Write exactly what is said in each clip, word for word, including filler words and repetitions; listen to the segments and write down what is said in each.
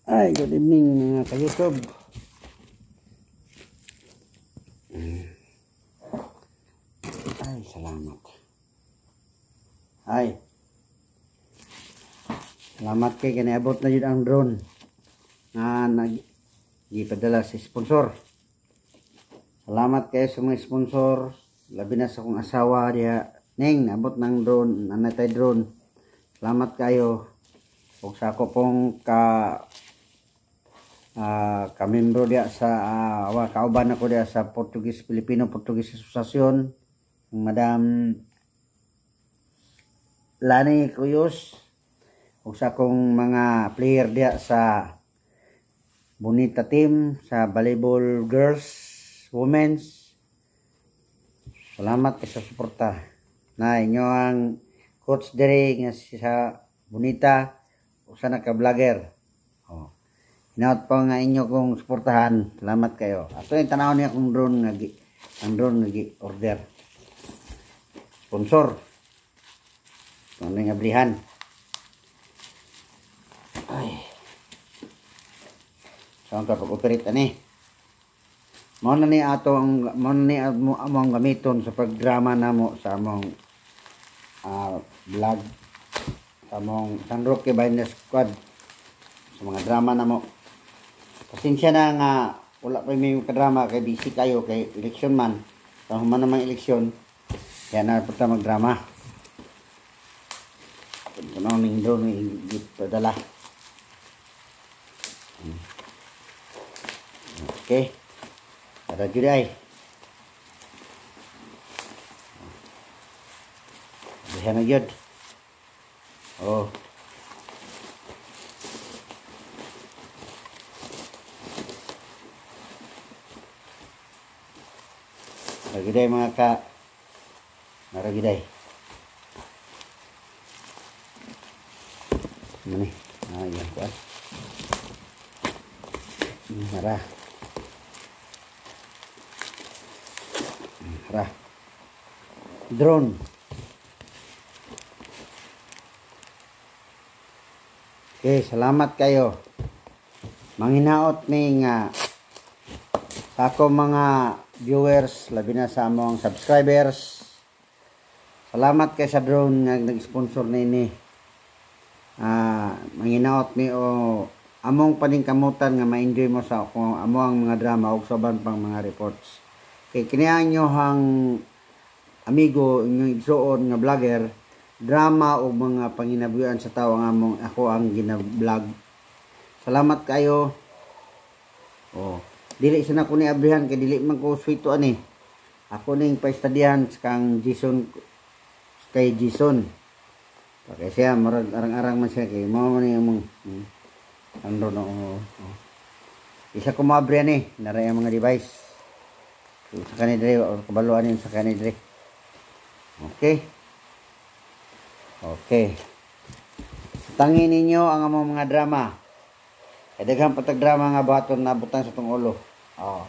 Ay, good evening mga ka-YouTube. Ay, salamat. Ay. Salamat kay kaniabot na yun ang drone na nag-ipadala sa sponsor. Salamat kayo sa mga sponsor. Labi na sa kong asawa diya. Ning, abot ng drone, nanatay drone. Salamat kayo. Kung sa ako pong ka uh, kamembro diya sa uh, kauban ako diya sa Portuguese Filipino Portuguese Association, Madam Lani Cuyos. Kung sa akong mga player diya sa Bonita team sa volleyball girls, women's. Salamat sa suporta. Na inyo ang coach diri nga sa Bonita usa na ka vlogger. Oh. Hinaut pa nga inyo kong suportahan. Salamat kayo. Ato yung tanaw niya kong drone nga ang drone nga order. Sponsor. Ano nga blihan. Ay. Saan ka pag-operate ani? Mao na ni ato ang mao na ni among gamiton sa pagdrama namo sa among uh, vlog sa among San Roque Binders Squad sa mga drama namo. Pasensya na nga wala pa may kadrama kay busy kayo kay election man. Sa human namang eleksyon kaya na punta magdrama. Kuno ning drone ni padala. Okay. Ada juday. Bisa na jud. Oh. Lagi day mga ka. Lagi day. Mana? Ah, iya kuat. Marah. Marah. Drone. Okay, salamat kayo. Manghinaot ni nga sa ako mga viewers, labi na sa among subscribers. Salamat kay sa drone nga nag-sponsor nini. Ah, manghinaot ni o among paningkamutan nga ma-enjoy mo sa ako among mga drama ug soban pang mga reports. Kay kiniang nyo hang amigo inyong igsuon nga vlogger, drama o mga panginabuyan sa tao nga among ako ang gina-vlog. Salamat kayo. Oh, dili sa nako ni abrihan kay dili man ko sweeto ani. Ako ning paistadihan kang Jason kay Jason. Okay siya murag arang-arang man siya kay mao man yung hmm, andro no. Oh. Isa ko maabri ani, naray ang mga device. So, sa kanidre or kabaluan yun sa kanidre. Okay. Okay. Tangin ninyo ang among mga drama. E daghang patag drama nga baton na butang sa tong ulo. Oh.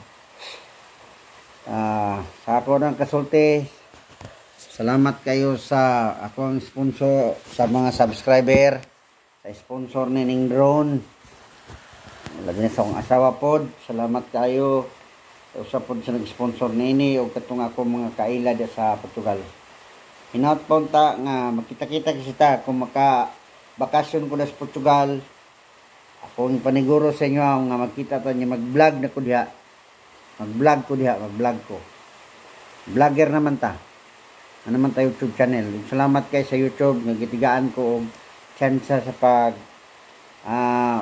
Ah, sa ako ng kasulti. Salamat kayo sa akong sponsor sa mga subscriber, sa sponsor ni ning drone. Labi na sa akong asawa pod. Salamat kayo. Usa pod sa nag-sponsor nini o katong ako mga kaila di sa Portugal. Hinaut po ta nga makita-kita kita kung maka bakasyon ko na sa Portugal. Akong paniguro sa inyo nga makita ta niya mag-vlog na ko diha. Mag-vlog ko diha, mag-vlog ko. Vlogger naman ta. Ano naman ta YouTube channel. Salamat kay sa YouTube nga gitigaan ko og chance sa pag ah uh,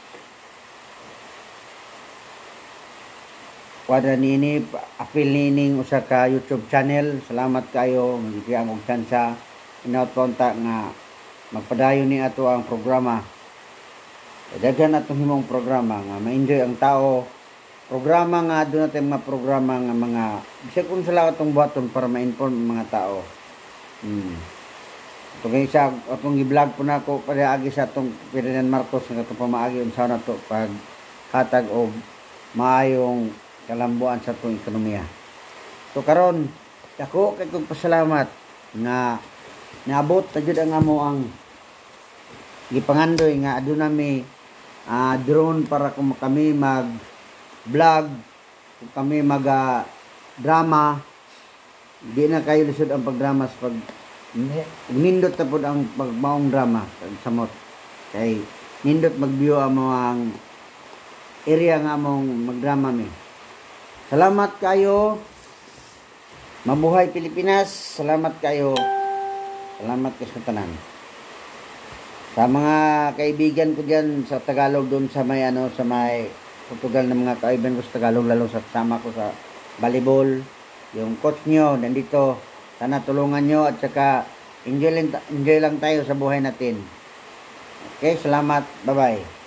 wala nini apil nining usa ka YouTube channel. Salamat kayo magiging og tsansa inaut ponta nga magpadayon ni ato ang programa. Daghan atong himong programa nga ma-enjoy ang tao. Programa nga doon natin mga programa nga mga bisag kung sala atong buhaton para ma-inform ang mga tao. Hmm. Itong isa atong i-vlog po na ako para agi sa atong Ferdinand Marcos nga atong pamaagi unsa na to pag hatag og maayong kalambuan sa itong ekonomiya. So karon ako kay kong pasalamat nga naabot na jud ang amo ang gipangandoy nga aduna mi ah, drone para kung kami mag vlog, kung kami mag ah, drama, di na kayo lisod ang pagdrama sa pag nindot na po ang pagmaong drama sa samot. Kay nindot mag-view ang mga area nga mong magdrama mi. Salamat kayo. Mabuhay Pilipinas. Salamat kayo. Salamat kayo sa tanan. Sa mga kaibigan ko diyan sa Tagalog doon sa may ano sa may Portugal na mga kaibigan ko sa Tagalog, lalo sa sama ko sa volleyball, yung coach nyo nandito, sana tulungan nyo at saka enjoy lang, enjoy lang tayo sa buhay natin. Okay, salamat. Bye bye.